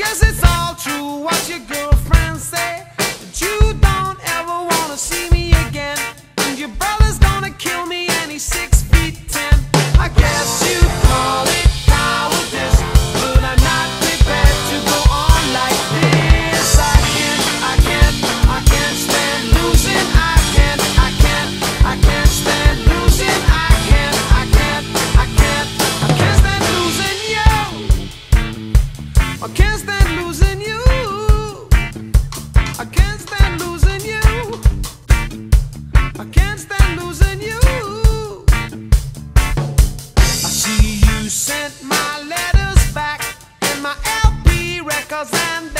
guess it's all true what your girlfriends say, that you don't ever wanna see me again, and your brother's gonna kill me and he's 6'10". I guess you call it cowardice, but I'm not prepared to go on like this. I can't stand losing. I can't stand losing. I can't stand losing you. I can't stand losing you. I can't stand losing you. I can't stand losing you. I see you sent my letters back and my LP records, and